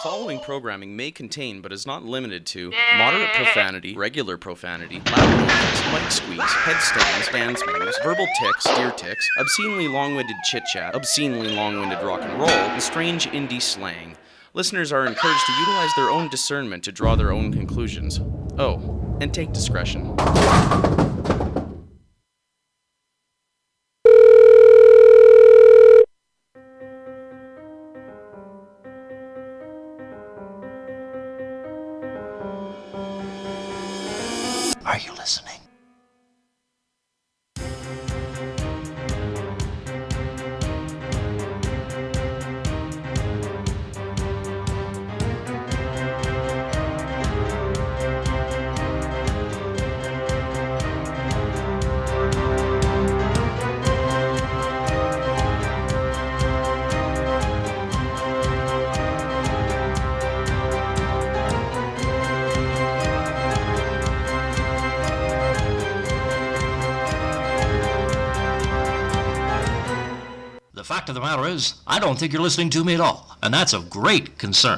following programming may contain, but is not limited to, moderate profanity, regular profanity, loud noises, mic squeaks, headstands, band moves, verbal tics, deer tics, obscenely long-winded chit-chat, obscenely long-winded rock and roll, and strange indie slang. Listeners are encouraged to utilize their own discernment to draw their own conclusions. Oh, and take discretion. Are you listening? The fact of the matter is, I don't think you're listening to me at all, and that's of great concern.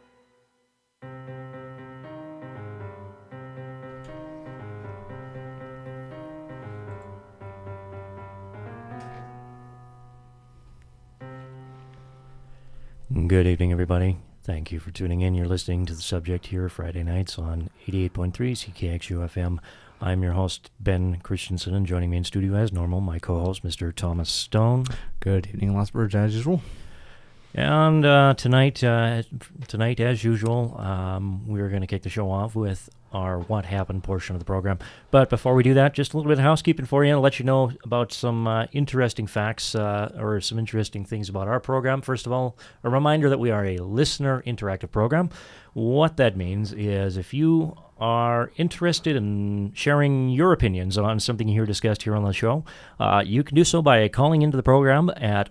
Good evening, everybody. Thank you for tuning in. You're listening to The Subject here Friday nights on 88.3 CKXU FM. I'm your host, Ben Christensen, and joining me in studio as normal, my co-host, Mr. Thomas Stone. Good evening, Lostbirds, as usual. And tonight, as usual, we're going to kick the show off with our What Happened portion of the program. But before we do that, just a little bit of housekeeping for you, and let you know about some interesting facts or some interesting things about our program. First of all, a reminder that we are a listener interactive program. What that means is if you are interested in sharing your opinions on something you hear discussed here on the show, you can do so by calling into the program at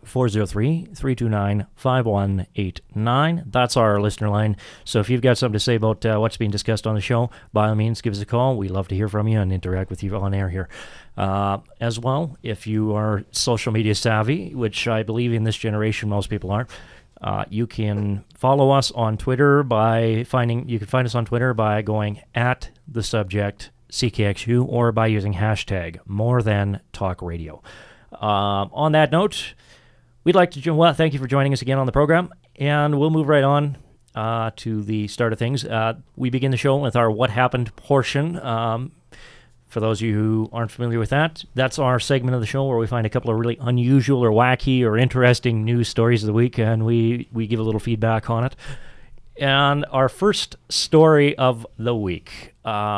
403-329-5189. That's our listener line. So if you've got something to say about what's being discussed on the show, by all means, give us a call. We'd love to hear from you and interact with you on air here. As well, if you are social media savvy, which I believe in this generation most people are, you can follow us on Twitter you can find us on Twitter by going at the subject CKXU or by using hashtag #MoreThanTalkRadio. On that note, we'd like to thank you for joining us again on the program, and we'll move right on to the start of things. We begin the show with our What Happened portion. For those of you who aren't familiar with that, that's our segment of the show where we find a couple of really unusual or wacky or interesting news stories of the week, and we give a little feedback on it. And our first story of the week.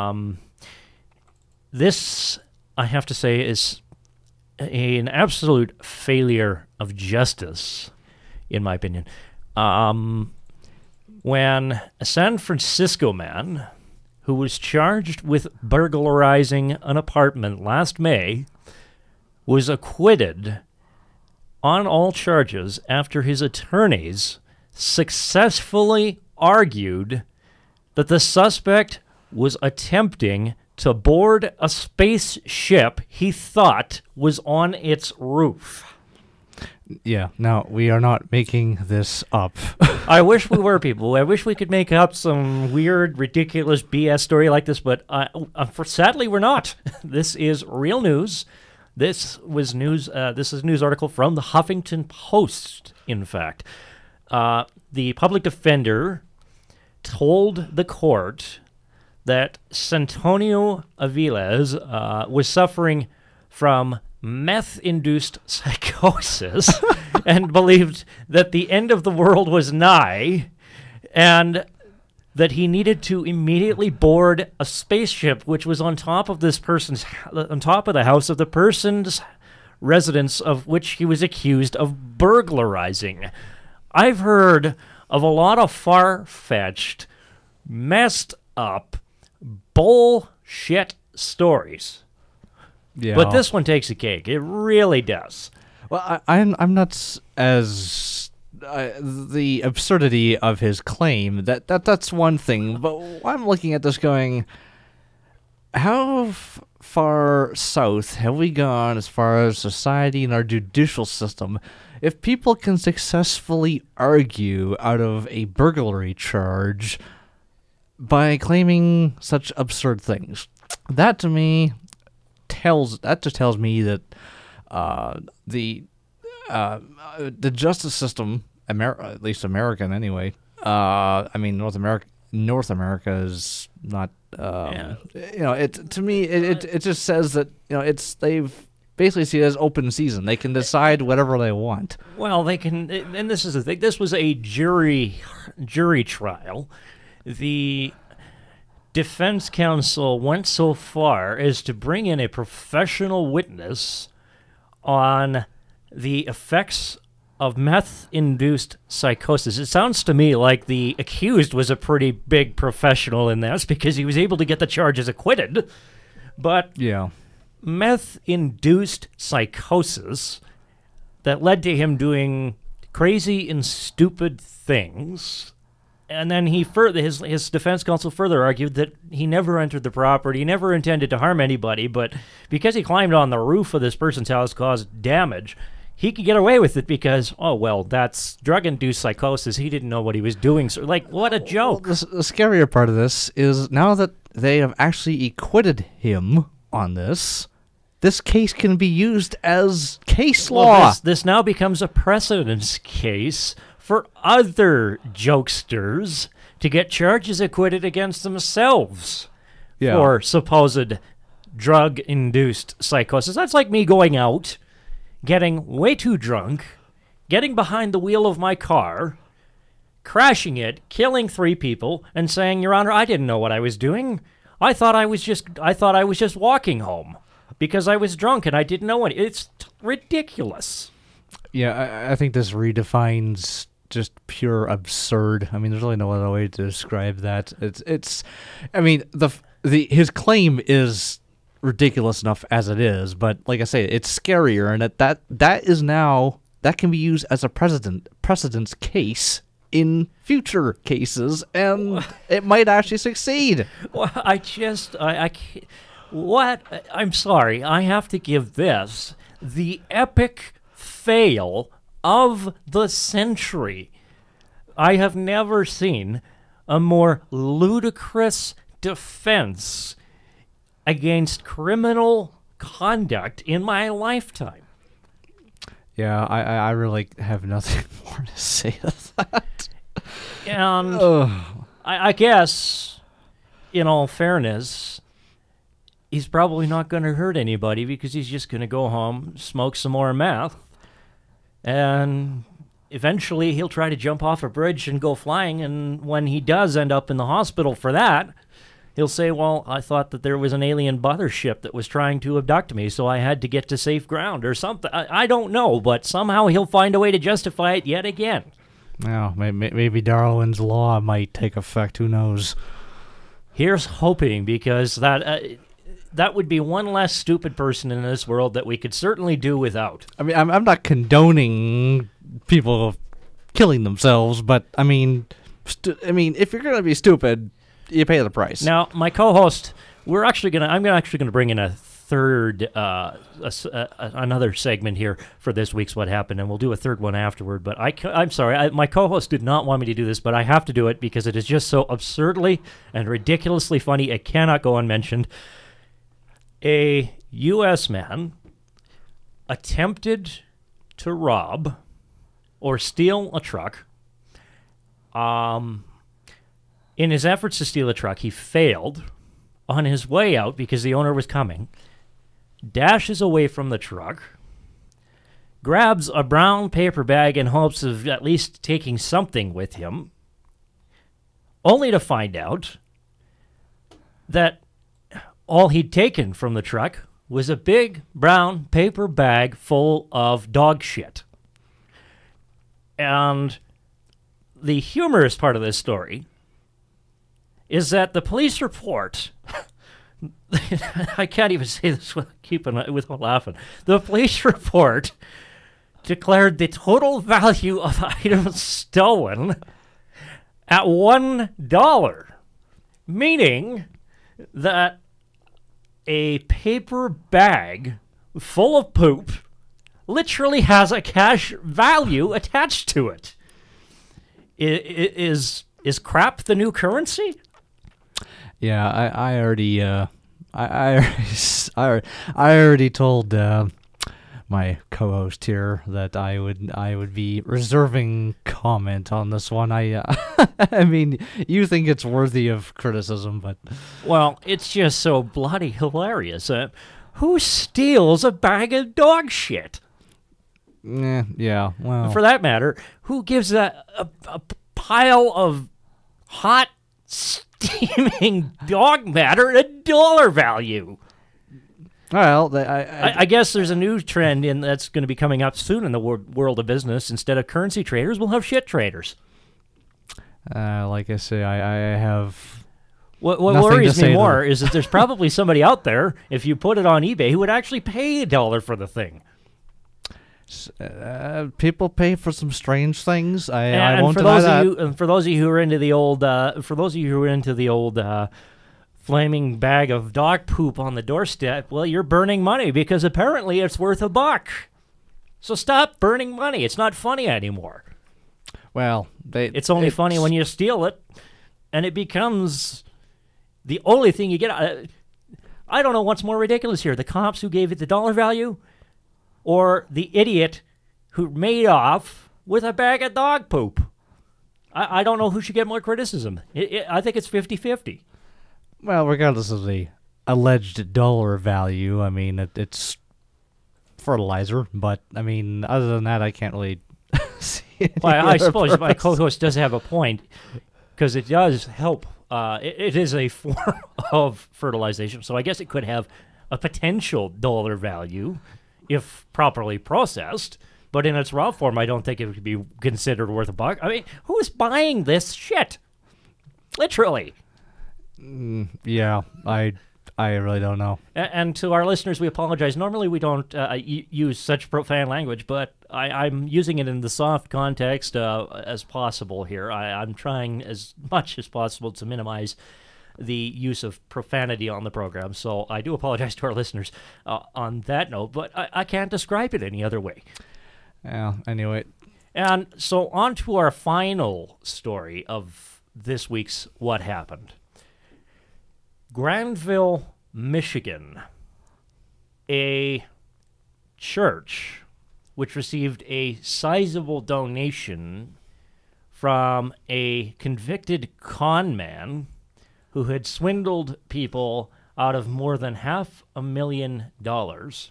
This, I have to say, is an absolute failure of justice, in my opinion. When a San Francisco man who was charged with burglarizing an apartment last May, was acquitted on all charges after his attorneys successfully argued that the suspect was attempting to board a spaceship he thought was on its roof. Yeah, now, we are not making this up. I wish we were, people. I wish we could make up some weird, ridiculous BS story like this, but sadly we're not. This is real news. This was news. This is a news article from the Huffington Post, in fact. The public defender told the court that Santonio Aviles was suffering from meth-induced psychosis and believed that the end of the world was nigh and that he needed to immediately board a spaceship which was on top of the house of the person's residence of which he was accused of burglarizing. I've heard of a lot of far-fetched, messed up, bullshit stories. Yeah. But this one takes a cake. It really does. Well, I'm not as the absurdity of his claim. That's one thing. But I'm looking at this going, how far south have we gone as far as society and our judicial system if people can successfully argue out of a burglary charge by claiming such absurd things, that to me just tells me that the justice system, at least American anyway. I mean, North America is not. It to me it just says that they've basically see it as open season. They can decide whatever they want. Well, they can, and this is the thing. This was a jury trial. The defense counsel went so far as to bring in a professional witness on the effects of meth-induced psychosis. It sounds to me like the accused was a pretty big professional in this because he was able to get the charges acquitted. But yeah, meth-induced psychosis that led to him doing crazy and stupid things. And then his defense counsel further argued that he never entered the property, never intended to harm anybody, but because he climbed on the roof of this person's house, caused damage, he could get away with it because, oh, well, that's drug-induced psychosis. He didn't know what he was doing. So, like, what a joke. Well, the scarier part of this is now that they have actually acquitted him on this case can be used as case law. Well, this now becomes a precedence case for other jokesters to get charges acquitted against themselves for supposed drug-induced psychosis. That's like me going out, getting way too drunk, getting behind the wheel of my car, crashing it, killing 3 people, and saying, "Your Honor, I didn't know what I was doing. I thought I was just walking home because I was drunk and I didn't know it." It's ridiculous. Yeah, I think this redefines just pure absurd. I mean, there's really no other way to describe that. It's I mean, his claim is ridiculous enough as it is, but like I say, it's scarier, and that is now that can be used as a precedence case in future cases, and it might actually succeed. Well, I can't. What? I'm sorry. I have to give this the epic fail of the century. I have never seen a more ludicrous defense against criminal conduct in my lifetime. Yeah, I really have nothing more to say to that. And I guess, in all fairness, he's probably not going to hurt anybody because he's just going to go home, smoke some more meth, and eventually he'll try to jump off a bridge and go flying, and when he does end up in the hospital for that, he'll say, "Well, I thought that there was an alien mothership that was trying to abduct me, so I had to get to safe ground," or something. I don't know, but somehow he'll find a way to justify it yet again. Well, maybe Darwin's law might take effect. Who knows? Here's hoping, because that would be one less stupid person in this world that we could certainly do without. I mean, I'm not condoning people killing themselves, but I mean, if you're gonna be stupid, you pay the price. Now, my co-host, I'm actually gonna bring in a third, another segment here for this week's What Happened, and we'll do a third one afterward. But I'm sorry, my co-host did not want me to do this, but I have to do it because it is just so absurdly and ridiculously funny. It cannot go unmentioned. A U.S. man attempted to rob or steal a truck. In his efforts to steal a truck, he failed on his way out because the owner was coming, dashes away from the truck, grabs a brown paper bag in hopes of at least taking something with him, only to find out that all he'd taken from the truck was a big brown paper bag full of dog shit. And the humorous part of this story is that the police report, I can't even say this without laughing. The police report declared the total value of items stolen at $1, meaning that a paper bag full of poop literally has a cash value attached to it. Is crap the new currency? Yeah, I already I already told my co-host here that I would be reserving comment on this one. I I mean, you think it's worthy of criticism, but Well, it's just so bloody hilarious. Who steals a bag of dog shit? yeah, well, For that matter, who gives a pile of hot, steaming dog matter a dollar value? well, I guess there's a new trend that's going to be coming up soon in the world of business. Instead of currency traders, we'll have shit traders. like I say, I have. What nothing to worries say me to more that. is that there's probably somebody out there, if you put it on eBay, who would actually pay $1 for the thing. People pay for some strange things. I And won't for deny those that. of you, and for those of you who are into the old, flaming bag of dog poop on the doorstep, well, you're burning money because apparently it's worth $1. So stop burning money. It's not funny anymore. Well, It's only funny when you steal it, and it becomes the only thing you get. I don't know what's more ridiculous here: the cops who gave it the dollar value, or the idiot who made off with a bag of dog poop. I don't know who should get more criticism. I think it's 50-50. Well, regardless of the alleged dollar value, I mean, it's fertilizer, but, I mean, other than that, I can't really see any Well, I other suppose my purpose. co-host does have a point, because it does help. It is a form of fertilization, so I guess it could have a potential dollar value if properly processed. But in its raw form, I don't think it would be considered worth $1. I mean, who's buying this shit? Literally. Yeah, I really don't know. And to our listeners, we apologize. Normally, we don't use such profane language, but I'm using it in the soft context as possible here. I'm trying as much as possible to minimize the use of profanity on the program, so I do apologize to our listeners on that note, but I can't describe it any other way. Yeah, anyway. And so on to our final story of this week's What Happened. Granville, Michigan, a church which received a sizable donation from a convicted con man who had swindled people out of more than $500,000.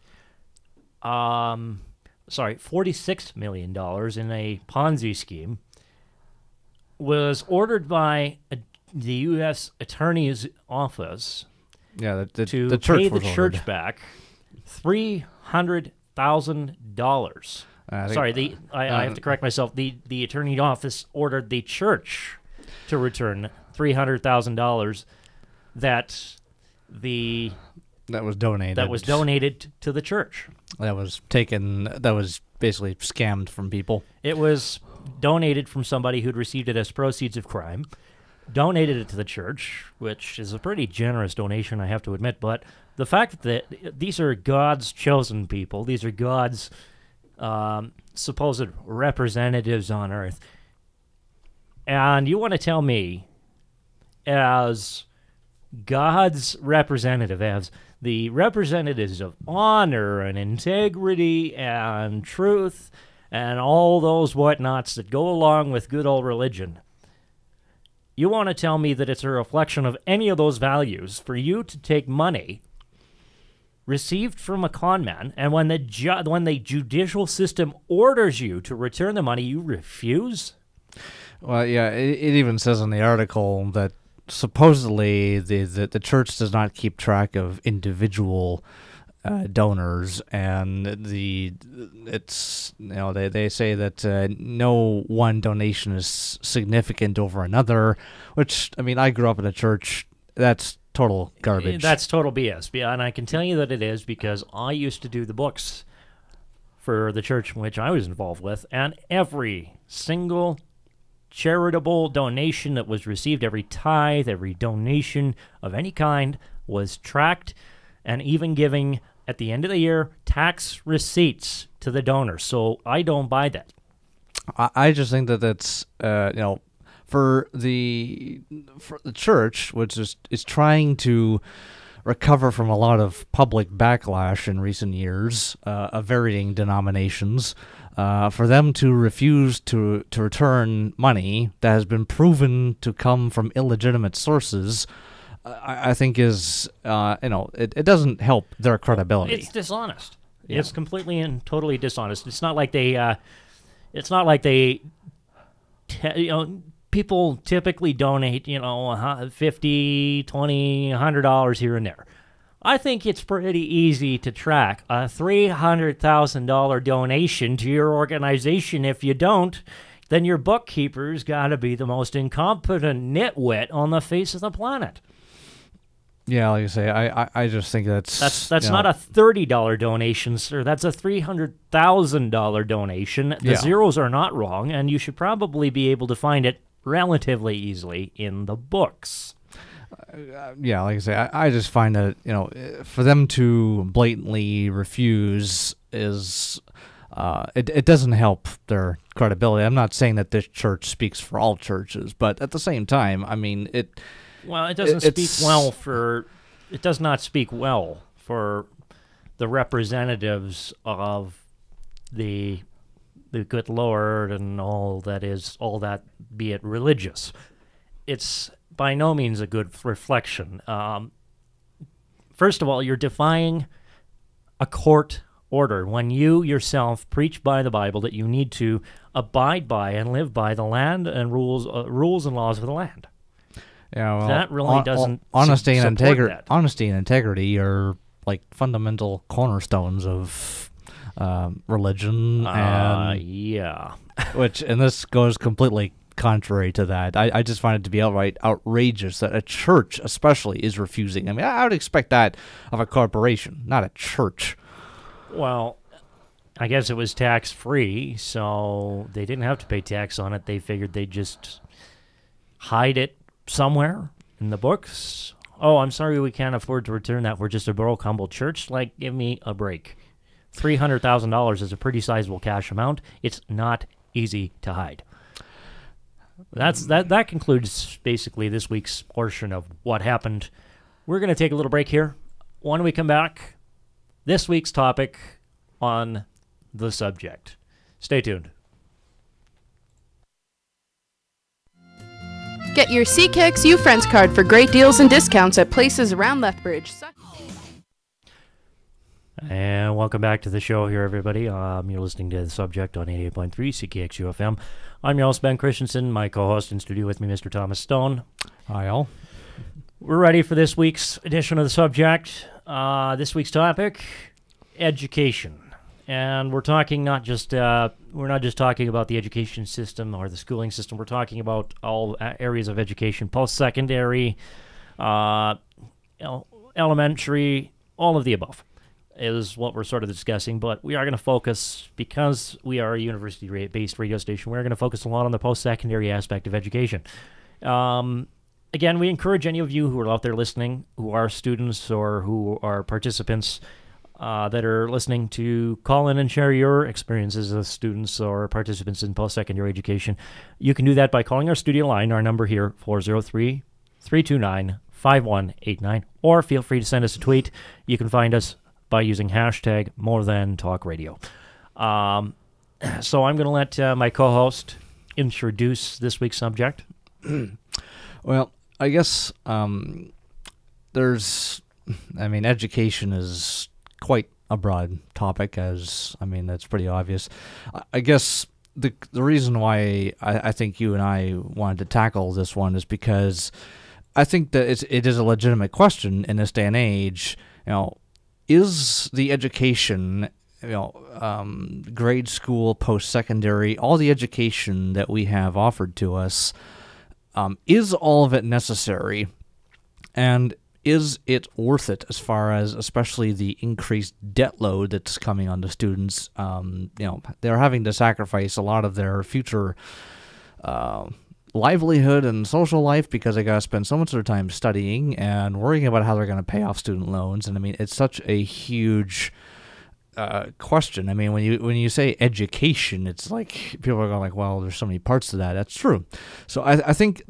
$46 million in a Ponzi scheme, was ordered by the U.S. Attorney's Office Yeah, the to church pay was the ordered. church back $300,000. I think- Sorry, I have to correct myself. The Attorney's Office ordered the church to return $300,000 that That was donated. donated to the church. That was taken. That was basically scammed from people. It was donated from somebody who'd received it as proceeds of crime, donated it to the church, which is a pretty generous donation, I have to admit. But the fact that these are God's chosen people, these are God's supposed representatives on earth, and you want to tell me, as God's representative, as the representatives of honor and integrity and truth and all those whatnots that go along with good old religion, you want to tell me that it's a reflection of any of those values for you to take money received from a con man, and when the judicial system orders you to return the money, you refuse? Well, yeah, it even says in the article that supposedly the church does not keep track of individual donors, and it's they say that no one donation is significant over another. Which, I mean, I grew up in a church. That's total garbage. That's total BS. Yeah, and I can tell you that it is, because I used to do the books for the church in which I was involved with, and every single charitable donation that was received, every tithe, every donation of any kind was tracked, and even giving at the end of the year tax receipts to the donor. So I don't buy that. I just think that that's for the church, which is trying to recover from a lot of public backlash in recent years of varying denominations, for them to refuse to return money that has been proven to come from illegitimate sources, I think is it doesn't help their credibility. It's dishonest. Yeah. It's completely and totally dishonest. It's not like they. People typically donate, $50, $20, $100 here and there. I think it's pretty easy to track a $300,000 donation to your organization. If you don't, then your bookkeeper's got to be the most incompetent nitwit on the face of the planet. Yeah, like I say, I just think that's not a $30 donation, sir. That's a $300,000 donation. The zeros are not wrong, and you should probably be able to find it relatively easily in the books. Yeah, like I say, I just find that for them to blatantly refuse is it doesn't help their credibility. I'm not saying that this church speaks for all churches, but at the same time, I mean it. Well, it does not speak well for the representatives of the good Lord and all that, be it religious. It's by no means a good reflection. First of all, you're defying a court order when you yourself preach by the Bible that you need to abide by and live by the land and rules and laws of the land. Yeah, well, that really doesn't honesty and integrity. Honesty and integrity are like fundamental cornerstones of religion, and yeah, and this goes completely contrary to that. I just find it to be outright outrageous that a church, especially, is refusing. I mean, I would expect that of a corporation, not a church. Well, I guess it was tax-free, so they didn't have to pay tax on it. They figured they'd just hide it somewhere in the books. Oh, I'm sorry, we can't afford to return that. We're just a broke, humble church. Like, give me a break. $300,000 is a pretty sizable cash amount. It's not easy to hide. That concludes basically this week's portion of what happened. We're going to take a little break here. When we come back, this week's topic on the subject. Stay tuned. Get your CKXU Friends card for great deals and discounts at places around Lethbridge. And welcome back to the show here, everybody. You're listening to The Subject on 88.3 CKXU FM. I'm your host, Ben Christensen. My co-host in studio with me, Mr. Thomas Stone. Hi, all. We're ready for this week's edition of The Subject. This week's topic, education. And we're talking not just talking about the education system or the schooling system. We're talking about all areas of education, post-secondary, elementary, all of the above is what we're sort of discussing. But we are going to focus, because we are a university-based radio station, we're going to focus a lot on the post-secondary aspect of education. Again, we encourage any of you who are out there listening, who are students or who are participants that are listening, to call in and share your experiences as students or participants in post-secondary education. You can do that by calling our studio line, our number here, 403-329-5189, or feel free to send us a tweet. You can find us by using hashtag #MoreThanTalkRadio. So I'm going to let my co-host introduce this week's subject. Well, I guess education is quite a broad topic, that's pretty obvious. I guess the reason why I think you and I wanted to tackle this one is because I think that it is a legitimate question in this day and age. Is the education, grade school, post-secondary, all the education that we have offered to us, is all of it necessary? And is it worth it as far as especially the increased debt load that's coming on the students? They're having to sacrifice a lot of their future livelihood and social life because they got to spend so much of their time studying and worrying about how they're going to pay off student loans. And I mean, it's such a huge question. I mean, when you say education, it's like people are going like, well, there's so many parts to that. That's true. So I think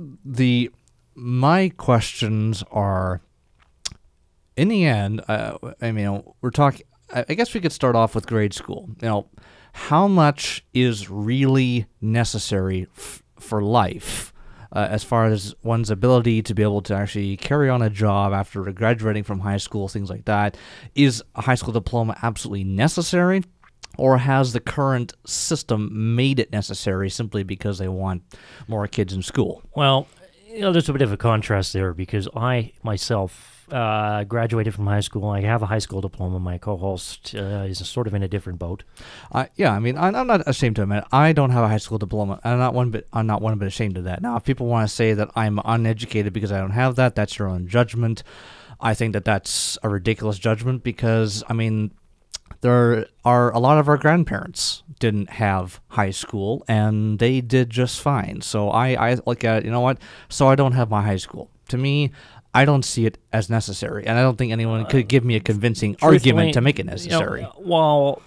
my questions are, in the end, I mean, we're talking. I guess we could start off with grade school. How much is really necessary for life, as far as one's ability to be able to actually carry on a job after graduating from high school, things like that? Is a high school diploma absolutely necessary, or has the current system made it necessary simply because they want more kids in school? Well, there's a bit of a contrast there because I myself graduated from high school. I have a high school diploma. My co-host is sort of in a different boat. Yeah, I mean, I'm not ashamed to admit I don't have a high school diploma. I'm not one bit ashamed of that. Now, if people want to say that I'm uneducated because I don't have that, that's your own judgment. I think that that's a ridiculous judgment because, I mean, there are a lot of our grandparents didn't have high school and they did just fine. So I look at it, you know what? So I don't have my high school. To me, I don't see it as necessary, and I don't think anyone could give me a convincing argument to make it necessary. While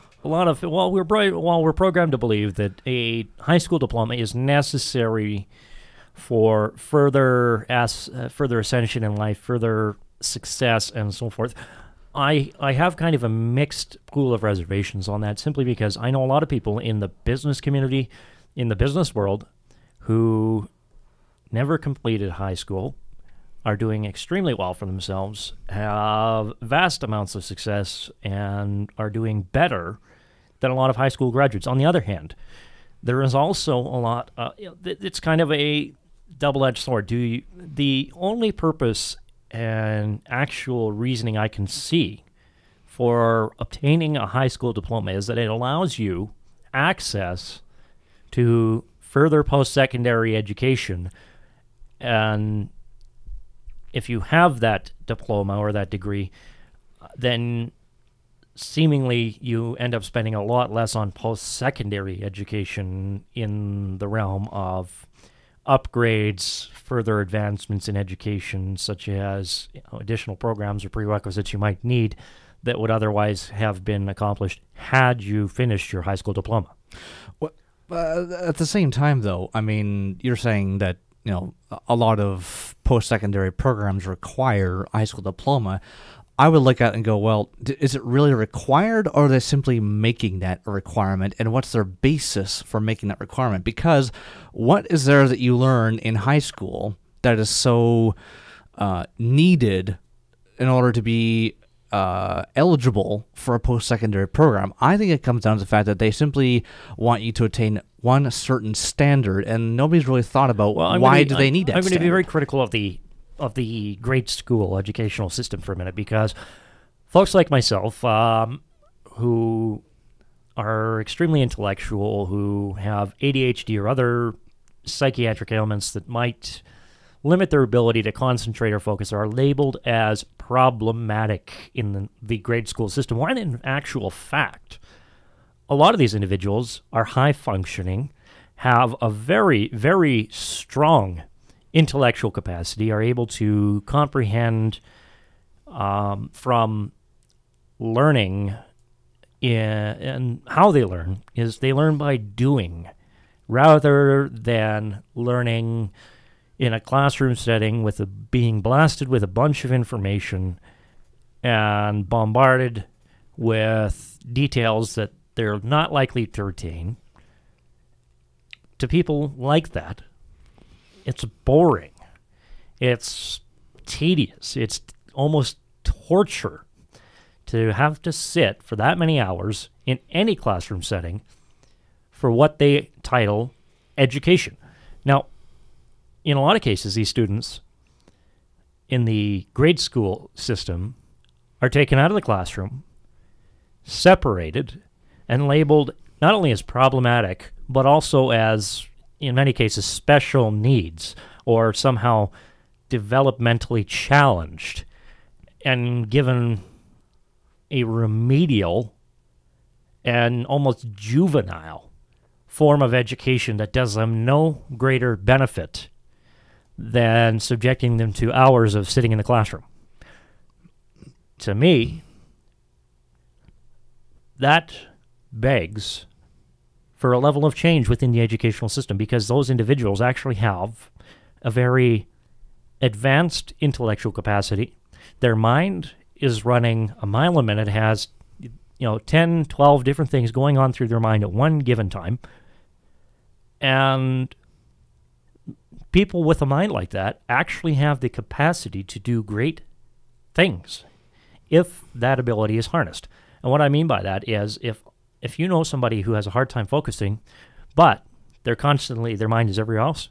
we're programmed to believe that a high school diploma is necessary for further ascension in life, further success, and so forth, I have kind of a mixed pool of reservations on that, simply because I know a lot of people in the business community, in the business world, who never completed high school, are doing extremely well for themselves, have vast amounts of success, and are doing better than a lot of high school graduates. On the other hand, there is also a lot, it's kind of a double-edged sword. The only purpose and actual reasoning I can see for obtaining a high school diploma is that it allows you access to further post-secondary education, and if you have that diploma or that degree, then seemingly you end up spending a lot less on post-secondary education in the realm of upgrades, further advancements in education, such as additional programs or prerequisites you might need that would otherwise have been accomplished had you finished your high school diploma. Well, at the same time, though, I mean, you're saying that a lot of post-secondary programs require a high school diploma. I would look at it and go, well, is it really required, or are they simply making that a requirement, and what's their basis for making that requirement? Because what is there that you learn in high school that is so needed in order to be eligible for a post-secondary program? I think it comes down to the fact that they simply want you to attain one certain standard, and nobody's really thought about why do they need that I'm going to be very standard. critical of the grade school educational system for a minute, because folks like myself, who are extremely intellectual, who have ADHD or other psychiatric ailments that might limit their ability to concentrate or focus, are labeled as problematic in the grade school system, when in actual fact, a lot of these individuals are high-functioning, have a very, very strong intellectual capacity, are able to comprehend from learning, and how they learn is they learn by doing rather than learning in a classroom setting with being blasted with a bunch of information and bombarded with details that they're not likely to retain. To people like that, it's boring. It's tedious. It's almost torture to have to sit for that many hours in any classroom setting for what they title education. Now, in a lot of cases, these students in the grade school system are taken out of the classroom, separated, and labeled not only as problematic, but also as, in many cases, special needs, or somehow developmentally challenged, and given a remedial and almost juvenile form of education that does them no greater benefit than subjecting them to hours of sitting in the classroom. To me, that begs for a level of change within the educational system, because those individuals actually have a very advanced intellectual capacity. Their mind is running a mile a minute, has 10, 12 different things going on through their mind at one given time. And people with a mind like that actually have the capacity to do great things if that ability is harnessed. And what I mean by that is if you know somebody who has a hard time focusing, but their mind is everywhere else,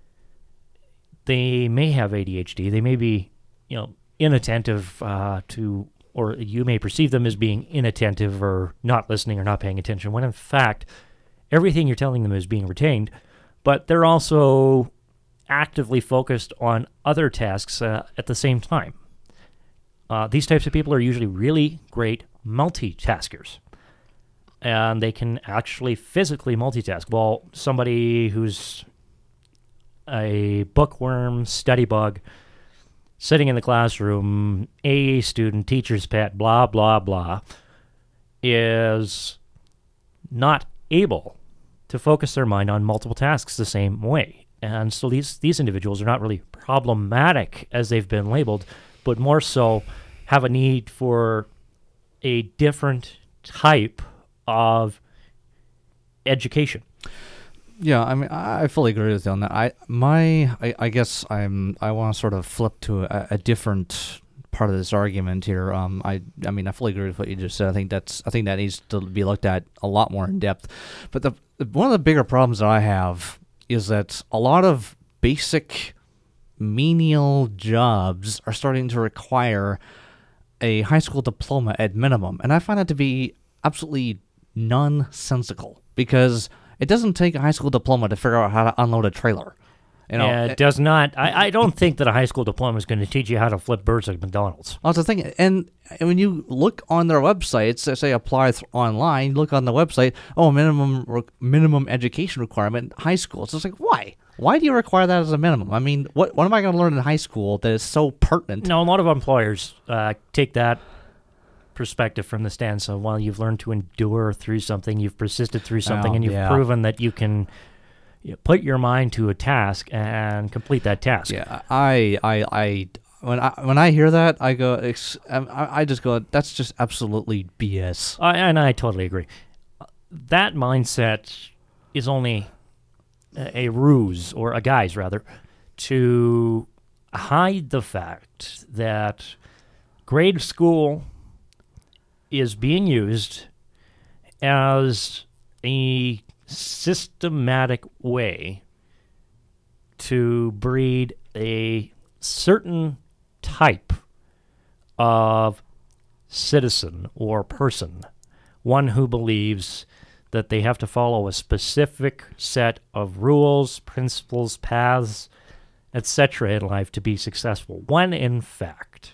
they may have ADHD. They may be, inattentive to, or you may perceive them as being inattentive or not listening or not paying attention, when in fact, everything you're telling them is being retained, but they're also actively focused on other tasks at the same time. These types of people are usually really great multitaskers, and they can actually physically multitask. While somebody who's a bookworm, study bug, sitting in the classroom, AA student, teacher's pet, blah, blah, blah, is not able to focus their mind on multiple tasks the same way. And so these individuals are not really problematic as they've been labeled, but more so have a need for a different type of education. Yeah, I mean, I fully agree with you on that. I guess I want to sort of flip to a different part of this argument here. I mean, I fully agree with what you just said. I think that needs to be looked at a lot more in depth. But one of the bigger problems that I have is that a lot of basic menial jobs are starting to require a high school diploma at minimum, and I find that to be absolutely nonsensical, because it doesn't take a high school diploma to figure out how to unload a trailer. It does not. I don't think that a high school diploma is going to teach you how to flip burgers at McDonald's. Well, that's the thing. And when you look on their websites, they say apply online, look on the website, minimum education requirement, high school. So it's like, why? Why do you require that as a minimum? I mean, what am I going to learn in high school that is so pertinent? No, a lot of employers take that perspective from the stance of, well, you've learned to endure through something, you've persisted through something, and you've proven that you can put your mind to a task and complete that task. Yeah, when I hear that, I go, I just go, that's just absolutely BS. And I totally agree. That mindset is only a ruse, or a guise rather, to hide the fact that grade school is being used as a systematic way to breed a certain type of citizen or person, one who believes that they have to follow a specific set of rules, principles, paths, etc. in life to be successful, when in fact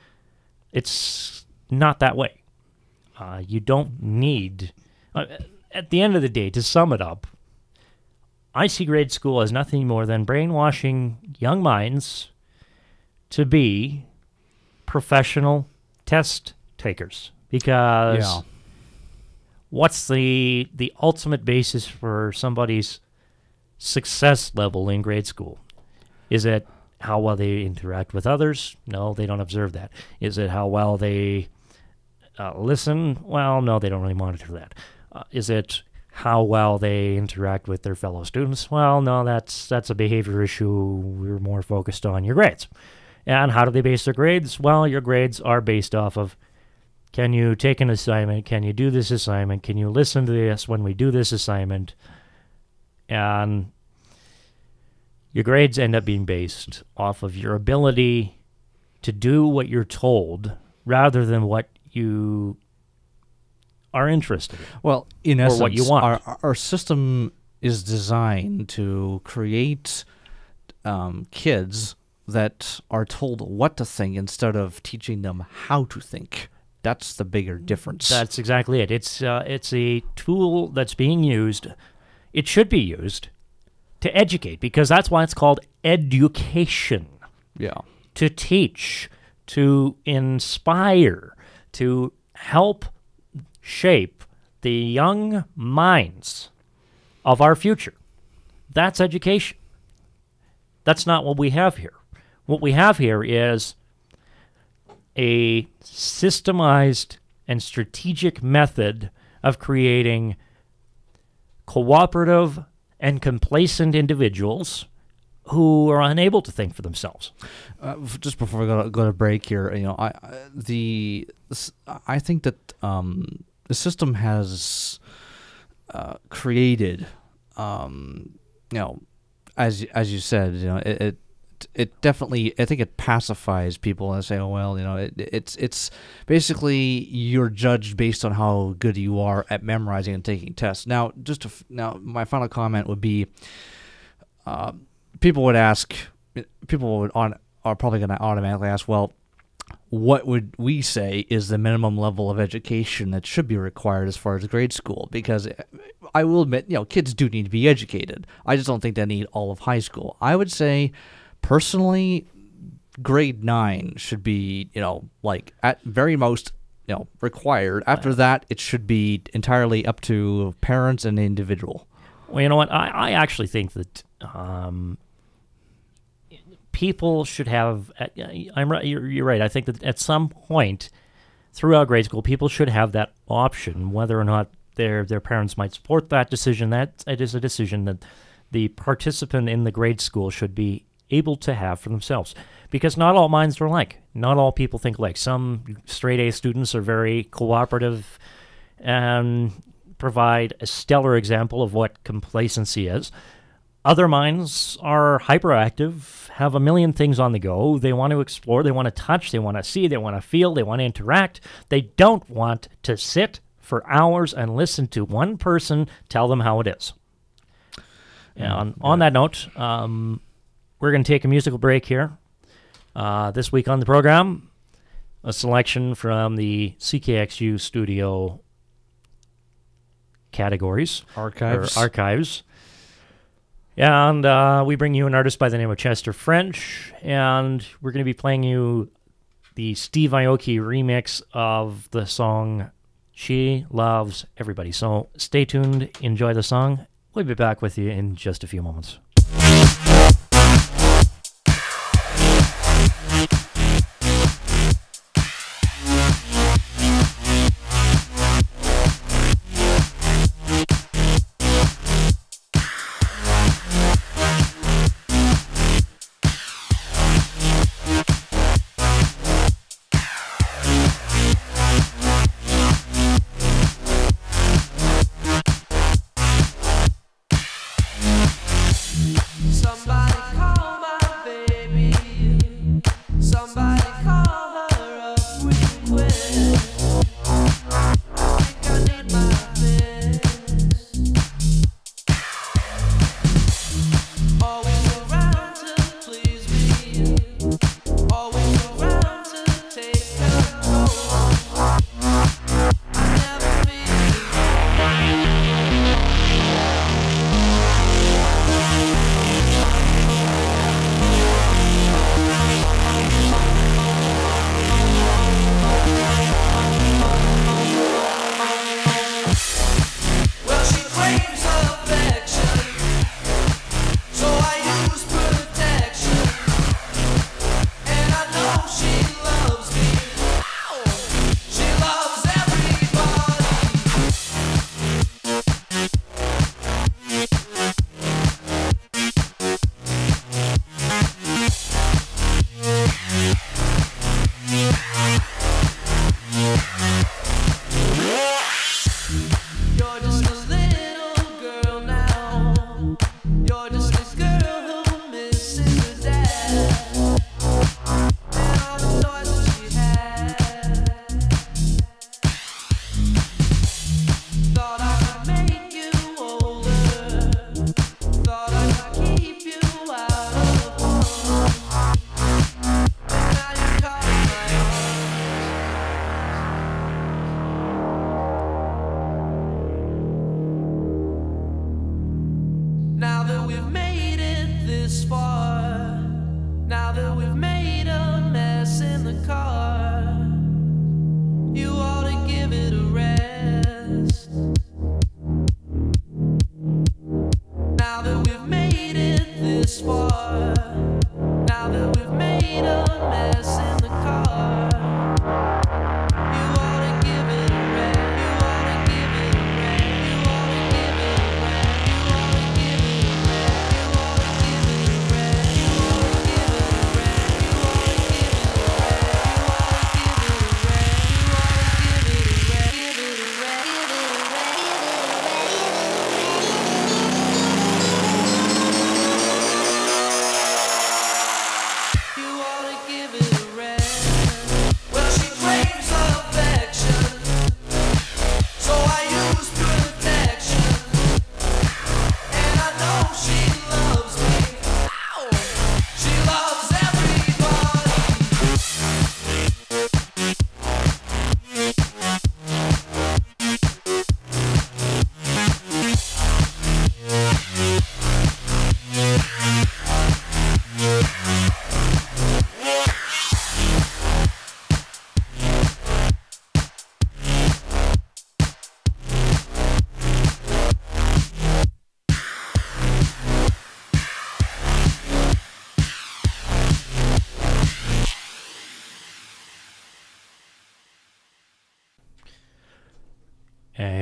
it's not that way. You don't need... at the end of the day, to sum it up, I see grade school as nothing more than brainwashing young minds to be professional test takers. Because what's the ultimate basis for somebody's success level in grade school? Is it how well they interact with others? No, they don't observe that. Is it how well they listen? Well, no, they don't really monitor that. Is it how well they interact with their fellow students? Well, no, that's a behavior issue. We're more focused on your grades. And how do they base their grades? Well, your grades are based off of, can you take an assignment? Can you do this assignment? Can you listen to this when we do this assignment? And your grades end up being based off of your ability to do what you're told rather than what you are interested in. Well, in essence, what you want. Our system is designed to create kids that are told what to think instead of teaching them how to think. That's the bigger difference. That's exactly it. It's a tool that's being used It should be used to educate, because that's why it's called education. Yeah. To teach, to inspire, to help shape the young minds of our future. That's education. That's not what we have here. What we have here is a systemized and strategic method of creating cooperative and complacent individuals who are unable to think for themselves. Just before we go to break here, I think that the system has created, as you said, it definitely, I think it pacifies people and say, oh well, it's basically you're judged based on how good you are at memorizing and taking tests. Now, my final comment would be, people are probably going to automatically ask, well, what would we say is the minimum level of education that should be required as far as grade school? Because I will admit, kids do need to be educated. I just don't think they need all of high school. I would say, personally, grade 9 should be, at very most, required. After that, it should be entirely up to parents and the individual. Well, you know what? I actually think that people should have. You're right. I think that at some point throughout grade school, people should have that option, whether or not their parents might support that decision. That it is a decision that the participant in the grade school should be able to have for themselves, because not all minds are alike. Not all people think alike. Some straight A students are very cooperative and provide a stellar example of what complacency is. Other minds are hyperactive, have a million things on the go. They want to explore, they want to touch, they want to see, they want to feel, they want to interact. They don't want to sit for hours and listen to one person tell them how it is. And on that note, we're going to take a musical break here. This week on the program, a selection from the CKXU studio categories. Archives. And we bring you an artist by the name of Chester French, and we're going to be playing you the Steve Aoki remix of the song She Loves Everybody. So stay tuned, enjoy the song. We'll be back with you in just a few moments.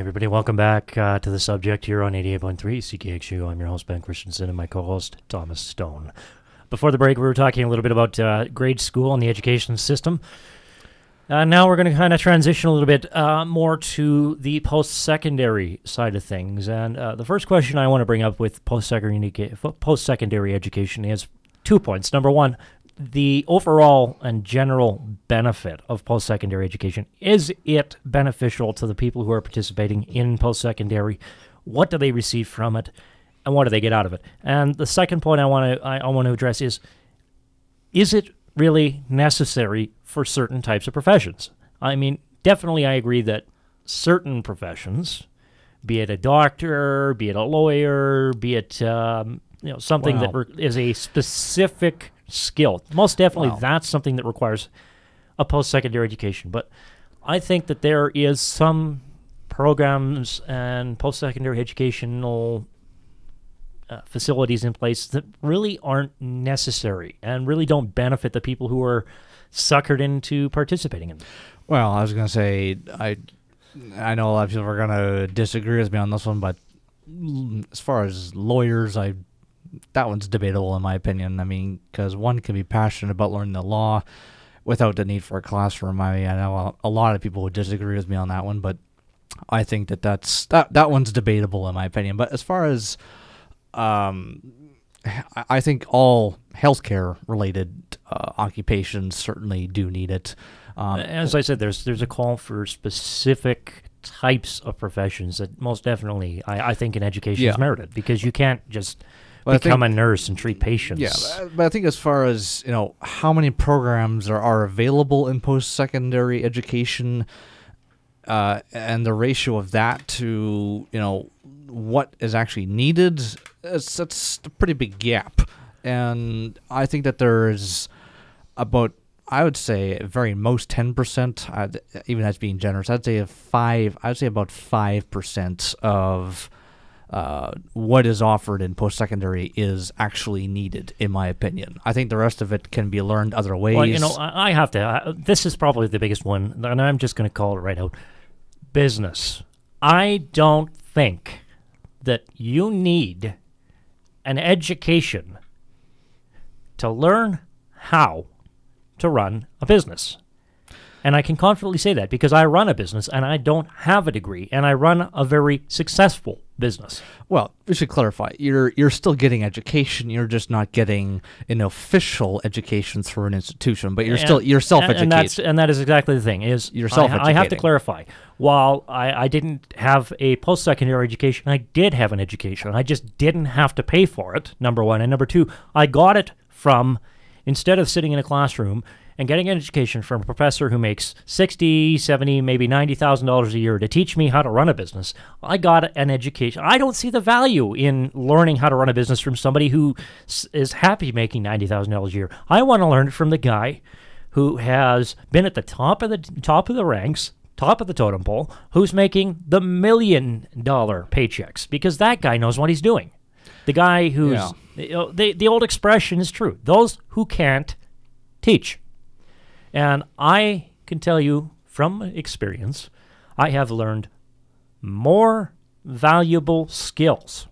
everybody. Welcome back to the subject here on 88.3 CKXU. I'm your host, Ben Christensen, and my co-host, Thomas Stone. Before the break, we were talking a little bit about grade school and the education system. Now we're going to kind of transition a little bit more to the post-secondary side of things. And the first question I want to bring up with post-secondary education is 2 points. Number one, the overall and general benefit of post-secondary education. Is it beneficial to the people who are participating in post-secondary? What do they receive from it, and what do they get out of it? And the second point I want to address is it really necessary for certain types of professions? I mean, definitely I agree that certain professions, be it a doctor, be it a lawyer, be it something that is a specific skill. Most definitely that's something that requires a post-secondary education. But I think that there is some programs and post-secondary educational facilities in place that really aren't necessary and really don't benefit the people who are suckered into participating in them. Well, I was going to say, I know a lot of people are going to disagree with me on this one, but as far as lawyers, that one's debatable in my opinion. I mean, because one can be passionate about learning the law without the need for a classroom. I know a lot of people would disagree with me on that one, but I think that one's debatable in my opinion. But as far as I think all healthcare related occupations certainly do need it. As I said, there's a call for specific types of professions that most definitely I think an education is merited, because you can't just become a nurse and treat patients. Yeah, but I think as far as, how many programs are available in post-secondary education, and the ratio of that to, what is actually needed, that's a pretty big gap. And I think that there's about, I would say, very most 10%, even as being generous, I'd say about 5% of what is offered in post-secondary is actually needed, in my opinion. I think the rest of it can be learned other ways. Well, I have to. This is probably the biggest one, and I'm just going to call it right out. Business. I don't think that you need an education to learn how to run a business. And I can confidently say that because I run a business and I don't have a degree, and I run a very successful business. Well, we should clarify. You're still getting education. You're just not getting an official education through an institution, but you're self-educated. And that is exactly the thing. You're self-educating. I have to clarify. While I didn't have a post-secondary education, I did have an education. I just didn't have to pay for it, number one. And number two, I got it from, instead of sitting in a classroom and getting an education from a professor who makes $60,000, $70,000, maybe $90,000 a year to teach me how to run a business, I got an education. I don't see the value in learning how to run a business from somebody who is happy making $90,000 a year. I want to learn it from the guy who has been at the top of the ranks, top of the totem pole, who's making the $1 million paychecks, because that guy knows what he's doing. The guy who's the old expression is true: those who can't teach. And I can tell you from experience, I have learned more valuable skills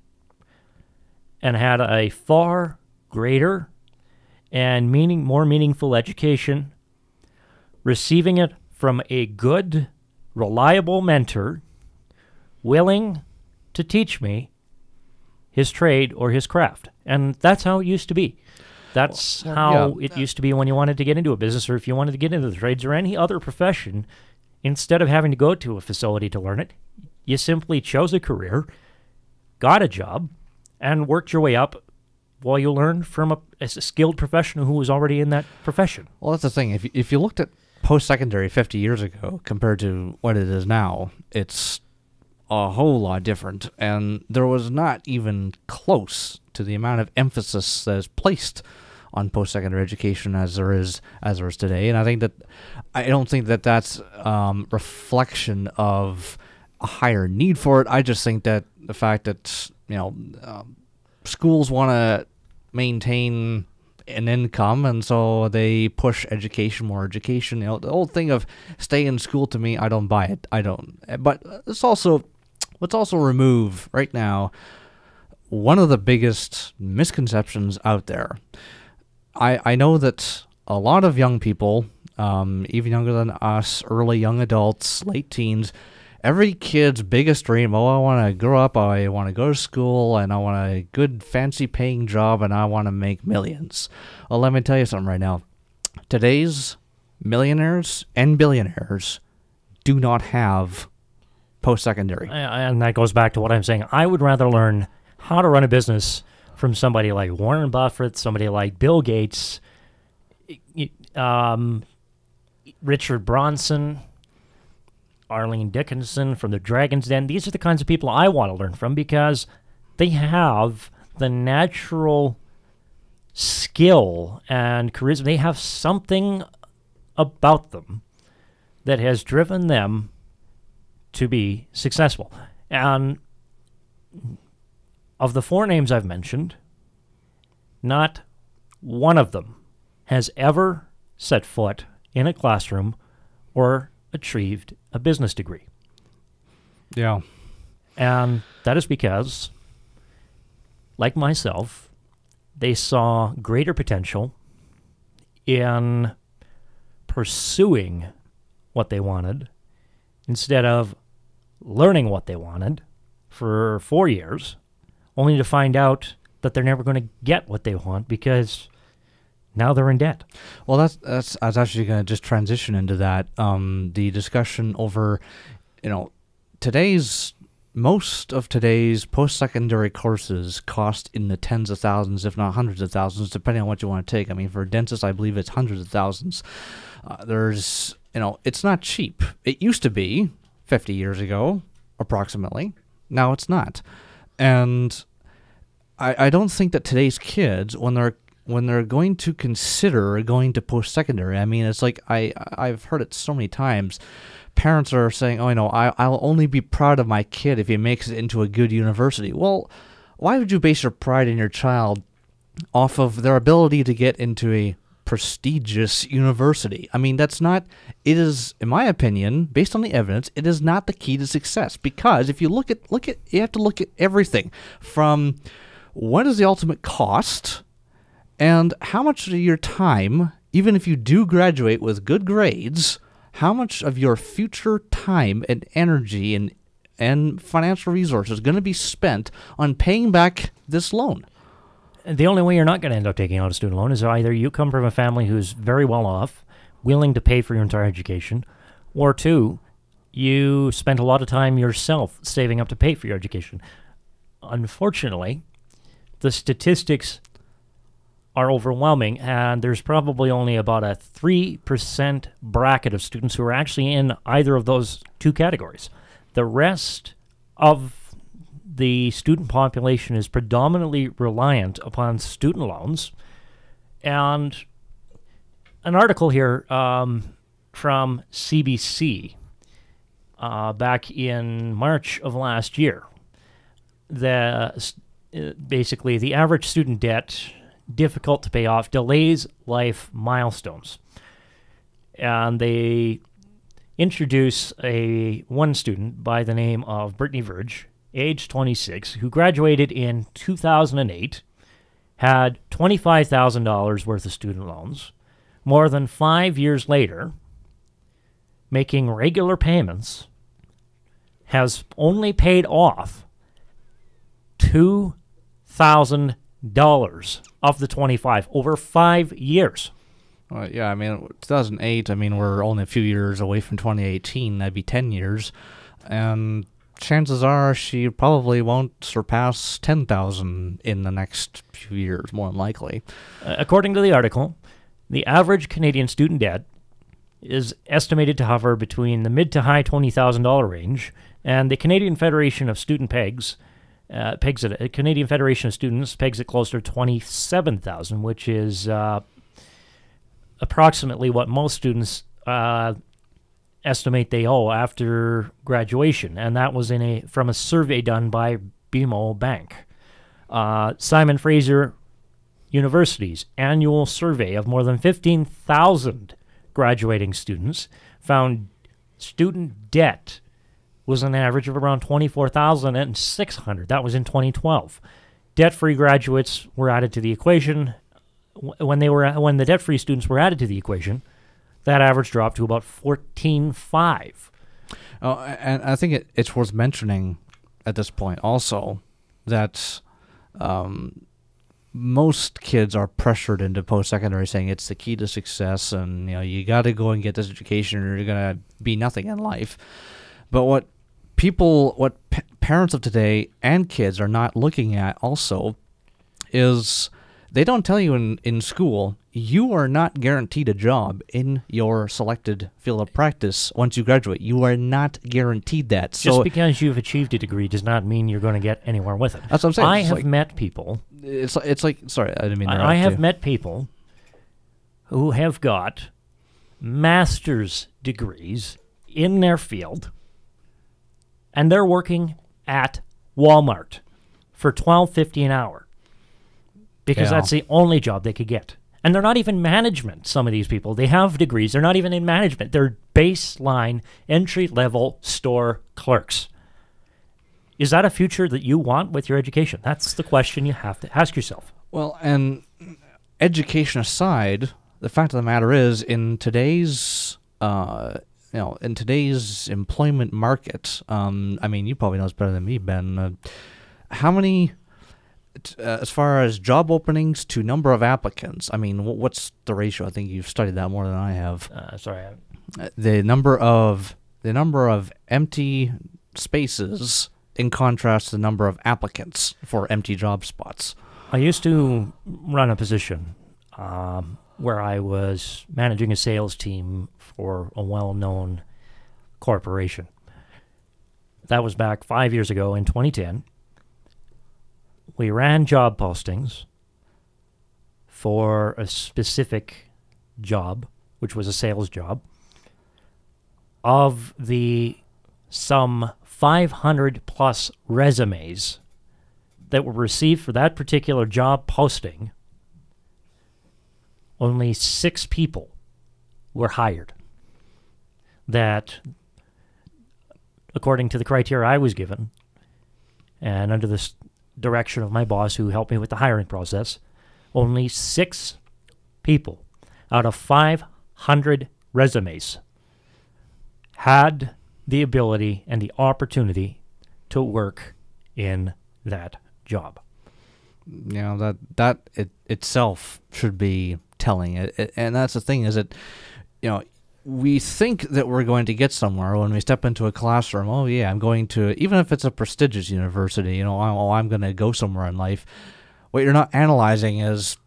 and had a far greater and more meaningful education receiving it from a good, reliable mentor willing to teach me his trade or his craft. And that's how it used to be. That's how it used to be when you wanted to get into a business, or if you wanted to get into the trades or any other profession. Instead of having to go to a facility to learn it, you simply chose a career, got a job, and worked your way up while you learned from a skilled professional who was already in that profession. Well, that's the thing. If you looked at post-secondary 50 years ago compared to what it is now, it's a whole lot different. And there was not even close to the amount of emphasis that is placed on post-secondary education as there is today. And I don't think that that's reflection of a higher need for it. I just think that the fact that schools want to maintain an income, and so they push more education. The old thing of stay in school, to me, I don't buy it. I don't. But it's also let's also remove right now one of the biggest misconceptions out there. I know that a lot of young people, even younger than us, early young adults, late teens, every kid's biggest dream, I want to grow up, I want to go to school, and I want a good fancy paying job, and I want to make millions. Well, let me tell you something right now. Today's millionaires and billionaires do not have post-secondary. And that goes back to what I'm saying. I would rather learn how to run a business from somebody like Warren Buffett, somebody like Bill Gates, Richard Branson, Arlene Dickinson from the Dragon's Den. These are the kinds of people I want to learn from because they have the natural skill and charisma. They have something about them that has driven them to be successful. And of the four names I've mentioned, not one of them has ever set foot in a classroom or achieved a business degree. Yeah. And that is because, like myself, they saw greater potential in pursuing what they wanted instead of learning what they wanted for 4 years, only to find out that they're never going to get what they want because now they're in debt. Well, that's I was actually going to just transition into that. The discussion over, most of today's post-secondary courses cost in the tens of thousands, if not hundreds of thousands, depending on what you want to take. I mean, for a dentist, I believe it's hundreds of thousands. It's not cheap. It used to be 50 years ago, approximately. Now it's not. And I don't think that today's kids, when they're going to consider going to post-secondary, I mean, it's like I've heard it so many times. Parents are saying, I'll only be proud of my kid if he makes it into a good university. Well, why would you base your pride in your child off of their ability to get into a prestigious university? I mean, it is, in my opinion, based on the evidence, it is not the key to success. Because if you look at, you have to look at everything from what is the ultimate cost and how much of your time, even if you do graduate with good grades, how much of your future time and energy and financial resources is going to be spent on paying back this loan? The only way you're not going to end up taking out a student loan is either you come from a family who's very well off, willing to pay for your entire education, or two, you spent a lot of time yourself saving up to pay for your education. Unfortunately, the statistics are overwhelming, and there's probably only about a 3% bracket of students who are actually in either of those two categories. The rest of the student population is predominantly reliant upon student loans. And an article here from CBC back in March of last year, basically the average student debt, difficult to pay off, delays life milestones. And they introduce one student by the name of Brittany Verge, age 26, who graduated in 2008, had $25,000 worth of student loans. More than 5 years later, making regular payments, has only paid off $2,000 of the 25 over 5 years. Yeah, I mean, 2008, I mean, we're only a few years away from 2018. That'd be 10 years. And chances are she probably won't surpass 10,000 in the next few years, more than likely. According to the article, the average Canadian student debt is estimated to hover between the mid to high $20,000 range, and the Canadian Federation of Student pegs it. Canadian Federation of Students pegs it closer to 27,000, which is approximately what most students estimate they owe after graduation, and that was from a survey done by BMO Bank. Simon Fraser University's annual survey of more than 15,000 graduating students found student debt was an average of around 24,600. That was in 2012. Debt-free graduates were added to the equation. When the debt-free students were added to the equation, that average dropped to about 14.5. Oh, and I think it's worth mentioning at this point also that most kids are pressured into post-secondary saying it's the key to success, and you got to go and get this education or you're going to be nothing in life. But what parents of today and kids are not looking at also is they don't tell you in school you are not guaranteed a job in your selected field of practice once you graduate. You are not guaranteed that. Just because you've achieved a degree does not mean you're going to get anywhere with it. That's what I'm saying. I have met people. It's like sorry, I didn't mean to interrupt I have you. met people who have got master's degrees in their field, and they're working at Walmart for $12.50 an hour because that's the only job they could get. And they're not even management, some of these people. They have degrees. They're not even in management. They're baseline, entry-level store clerks. Is that a future that you want with your education? That's the question you have to ask yourself. Well, and education aside, the fact of the matter is, in today's employment market, I mean, you probably know this better than me, Ben. How many, as far as job openings to number of applicants? I mean, what's the ratio? I think you've studied that more than I have. The number of empty spaces in contrast to the number of applicants for empty job spots. I used to run a position where I was managing a sales team for a well-known corporation. That was back 5 years ago in 2010. We ran job postings for a specific job, which was a sales job. Of the some 500 plus resumes that were received for that particular job posting, only 6 people were hired that, according to the criteria I was given, and under the direction of my boss who helped me with the hiring process, only 6 people out of 500 resumes had the ability and the opportunity to work in that job. That itself should be telling. And that's the thing, is that, we think that we're going to get somewhere when we step into a classroom. Oh yeah, I'm going to, even if it's a prestigious university, I'm going to go somewhere in life. What you're not analyzing is,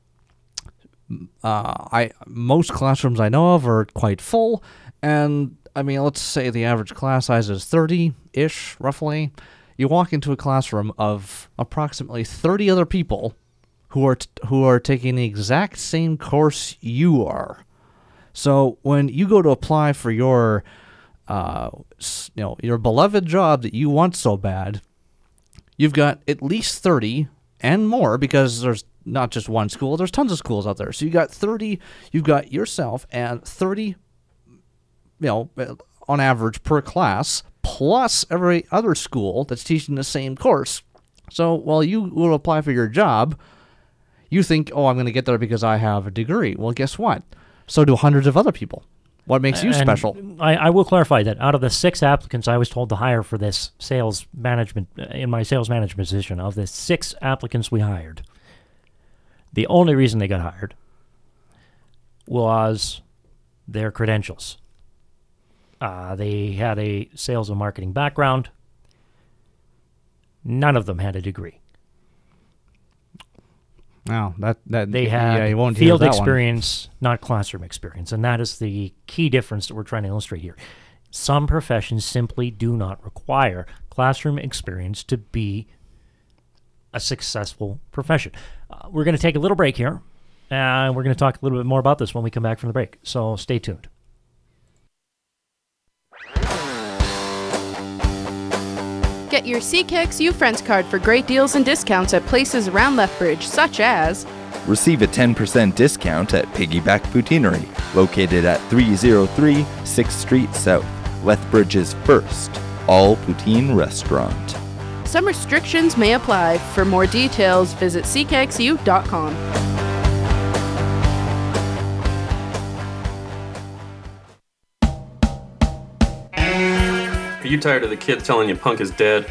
most classrooms I know of are quite full, and I mean, let's say the average class size is 30-ish, roughly. You walk into a classroom of approximately 30 other people who are taking the exact same course you are. So when you go to apply for your beloved job that you want so bad, you've got at least 30 and more, because there's not just one school, there's tons of schools out there. So you got 30, you've got yourself and 30, on average per class, plus every other school that's teaching the same course. So while you will apply for your job, you think, I'm going to get there because I have a degree. Well, guess what? So do hundreds of other people. What makes you special? I will clarify that out of the 6 applicants I was told to hire for this sales management, in my sales management position, of the 6 applicants we hired, the only reason they got hired was their credentials. They had a sales and marketing background. None of them had a degree. Wow, they had you won't field hear that experience, not classroom experience, and that is the key difference that we're trying to illustrate here. Some professions simply do not require classroom experience to be a successful profession. We're going to take a little break here, and we're going to talk a little bit more about this when we come back from the break, so stay tuned. Get your CKXU Friends card for great deals and discounts at places around Lethbridge, such as... Receive a 10% discount at Piggyback Poutinery, located at 303 6th Street South, Lethbridge's first all poutine restaurant. Some restrictions may apply. For more details, visit ckxu.com. Are you tired of the kids telling you punk is dead?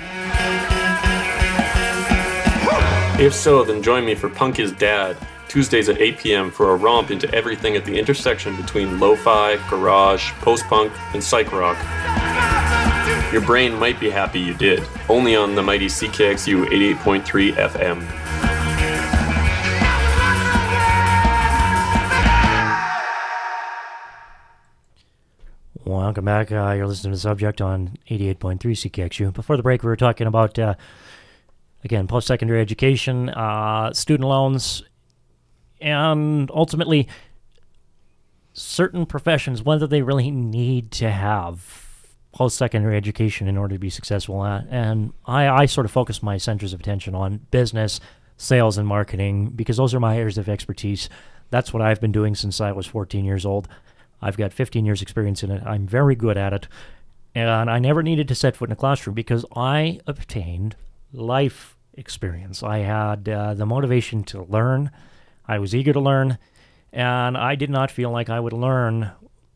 If so, then join me for Punk is Dad, Tuesdays at 8 p.m. for a romp into everything at the intersection between lo-fi, garage, post-punk, and psych rock. Your brain might be happy you did, only on the mighty CKXU 88.3 FM. Welcome back. You're listening to The Subject on 88.3 CKXU. Before the break, we were talking about, again, post-secondary education, student loans, and ultimately certain professions, whether they really need to have post-secondary education in order to be successful at. And I sort of focus my centers of attention on business, sales, and marketing because those are my areas of expertise. That's what I've been doing since I was 14 years old. I've got 15 years experience in it. I'm very good at it. And I never needed to set foot in a classroom because I obtained life experience. I had the motivation to learn. I was eager to learn. And I did not feel like I would learn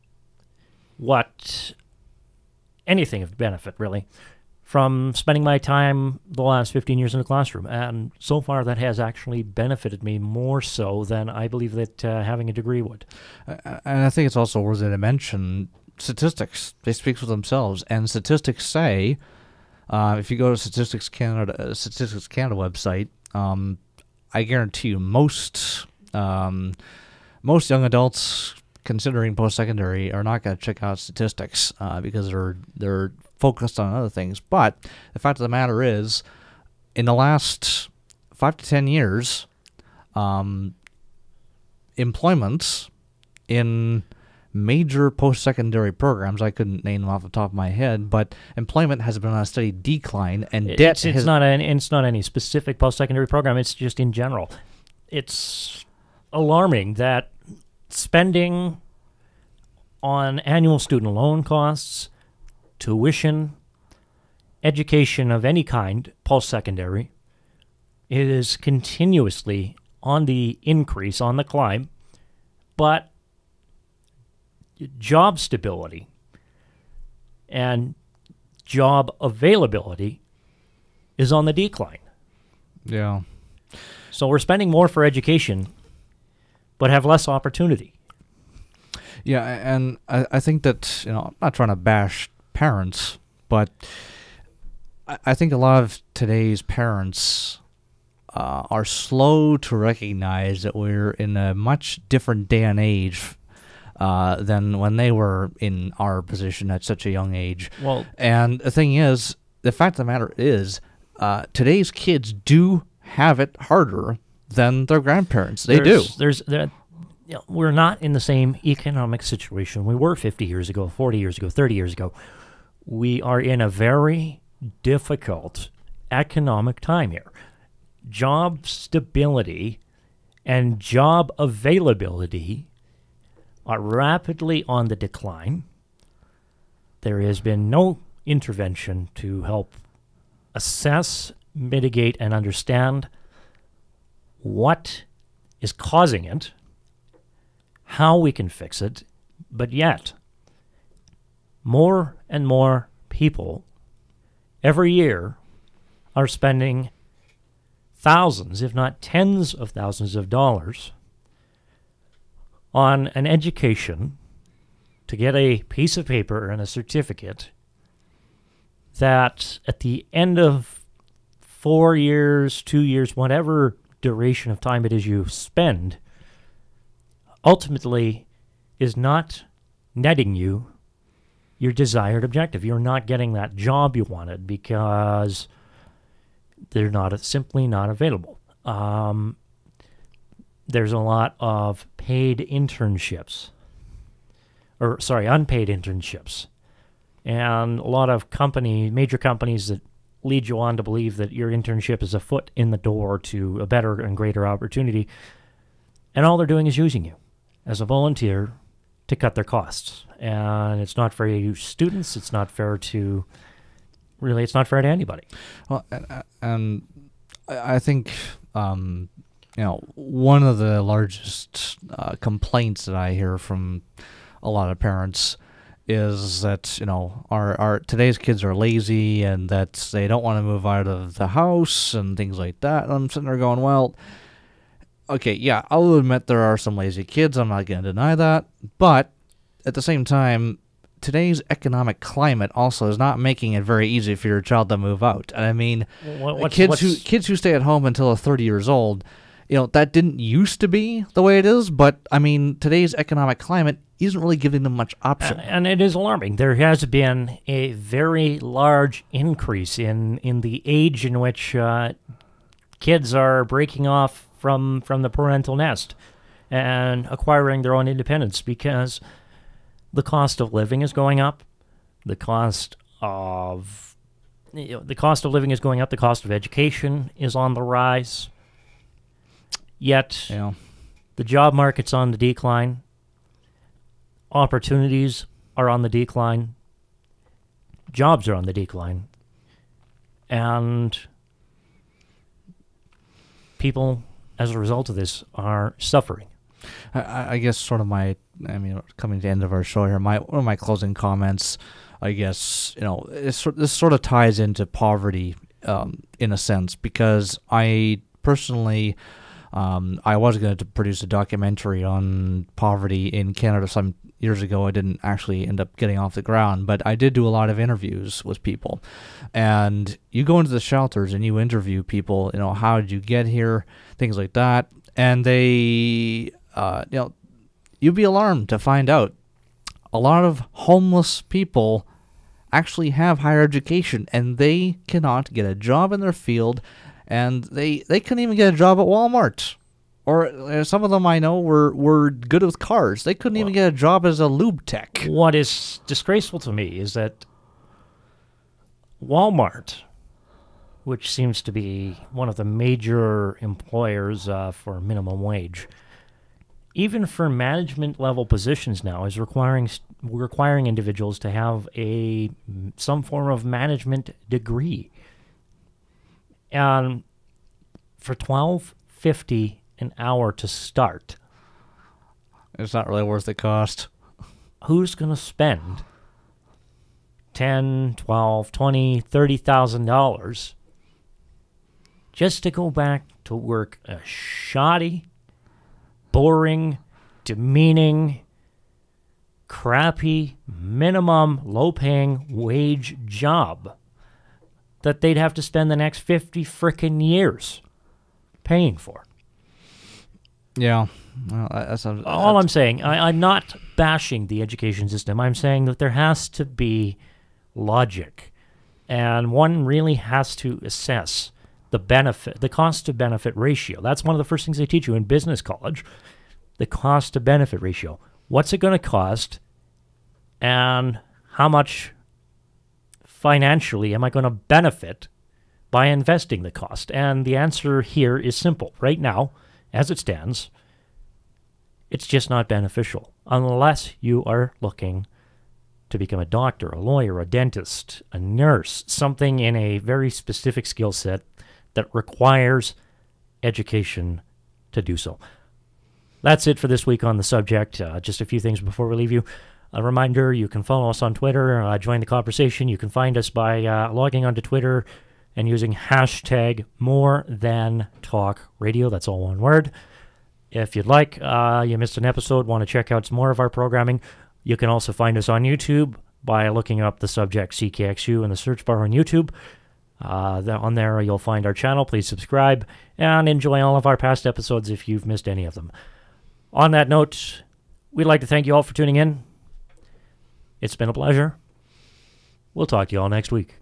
anything of benefit, really, from spending my time the last 15 years in the classroom. And so far, that has actually benefited me more so than I believe that having a degree would. And I think it's also worthy to mention statistics. They speak for themselves. And statistics say, if you go to Statistics Canada website, I guarantee you most young adults considering post-secondary are not going to check out statistics because they're focused on other things. But the fact of the matter is, in the last 5 to 10 years, employments in major post-secondary programs, I couldn't name them off the top of my head, but employment has been on a steady decline, and debt it's not any specific post-secondary program. It's just in general. It's alarming that spending on annual student loan costs, tuition, education of any kind, post-secondary, is continuously on the increase, on the climb, but job stability and job availability is on the decline. Yeah. So we're spending more for education, but have less opportunity. Yeah, and I think that, I'm not trying to bash parents, but I think a lot of today's parents are slow to recognize that we're in a much different day and age than when they were in our position at such a young age. Well, and the thing is, the fact of the matter is, today's kids do have it harder than their grandparents. They do. We're not in the same economic situation we were 50 years ago, 40 years ago, 30 years ago. We are in a very difficult economic time here. Job stability and job availability are rapidly on the decline. There has been no intervention to help assess, mitigate, and understand what is causing it, how we can fix it, but yet more and more people every year are spending thousands, if not tens of thousands of dollars on an education to get a piece of paper and a certificate that at the end of 4 years, 2 years, whatever duration of time it is you spend, ultimately is not netting you your desired objective. You're not getting that job you wanted because they're simply not available. There's a lot of unpaid internships. And a lot of major companies that lead you on to believe that your internship is a foot in the door to a better and greater opportunity. And all they're doing is using you as a volunteer to cut their costs. And it's not fair to students. It's not fair to really, it's not fair to anybody. Well, and I think one of the largest complaints that I hear from a lot of parents is that our today's kids are lazy and that they don't want to move out of the house and things like that. And I'm sitting there going, well, okay, yeah, I'll admit there are some lazy kids. I'm not going to deny that, but at the same time, today's economic climate also is not making it very easy for your child to move out. And I mean, kids who stay at home until they're 30 years old, that didn't used to be the way it is. But I mean, today's economic climate isn't really giving them much option. And it is alarming. There has been a very large increase in the age in which kids are breaking off from the parental nest and acquiring their own independence, because the cost of living is going up. The cost of living is going up. The cost of education is on the rise. Yet, the job market's on the decline. Opportunities are on the decline. Jobs are on the decline. And people, as a result of this, are suffering. I guess coming to the end of our show here, one of my closing comments, I guess, this sort of ties into poverty in a sense, because I personally, I was going to produce a documentary on poverty in Canada some years ago. I didn't actually end up getting off the ground, but I did do a lot of interviews with people. And you go into the shelters and you interview people, how did you get here, things like that. And they, you'd be alarmed to find out a lot of homeless people actually have higher education and they cannot get a job in their field, and they couldn't even get a job at Walmart. Or some of them I know were good with cars. They couldn't even get a job as a lube tech. What is disgraceful to me is that Walmart, which seems to be one of the major employers for minimum wage, even for management level positions now, is requiring individuals to have some form of management degree. And for $12.50 an hour to start, it's not really worth the cost. Who's going to spend $10, $12, $20, $30,000 just to go back to work a shoddy, boring, demeaning, crappy, minimum, low-paying wage job that they'd have to spend the next 50 frickin' years paying for? Yeah. Well, that's all I'm saying. I'm not bashing the education system. I'm saying that there has to be logic, and one really has to assess the cost to benefit ratio. That's one of the first things they teach you in business college, the cost to benefit ratio. What's it going to cost, and how much financially am I going to benefit by investing the cost? And the answer here is simple. Right now, as it stands, it's just not beneficial unless you are looking to become a doctor, a lawyer, a dentist, a nurse, something in a very specific skill set that requires education to do so. That's it for this week on the subject. Just a few things before we leave you. A reminder, you can follow us on Twitter, join the conversation. You can find us by logging onto Twitter and using hashtag #MoreThanTalkRadio. That's all one word. If you'd like, you missed an episode, want to check out some more of our programming, you can also find us on YouTube by looking up the subject CKXU in the search bar on YouTube. On there, you'll find our channel. Please subscribe and enjoy all of our past episodes if you've missed any of them. On that note, we'd like to thank you all for tuning in. It's been a pleasure. We'll talk to you all next week.